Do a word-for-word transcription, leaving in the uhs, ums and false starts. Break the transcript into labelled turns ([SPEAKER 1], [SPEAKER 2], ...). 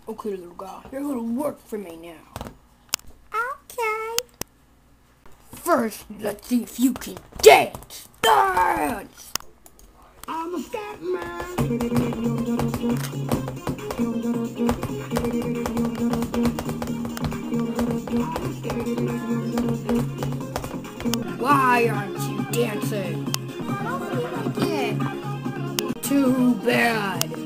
[SPEAKER 1] Okay, little guy, you're gonna work for me now.
[SPEAKER 2] Okay.
[SPEAKER 1] First, let's see if you can dance. Dance!
[SPEAKER 3] I'm a scat man.
[SPEAKER 1] Why aren't you dancing?
[SPEAKER 2] I don't feel like it.
[SPEAKER 1] Too bad.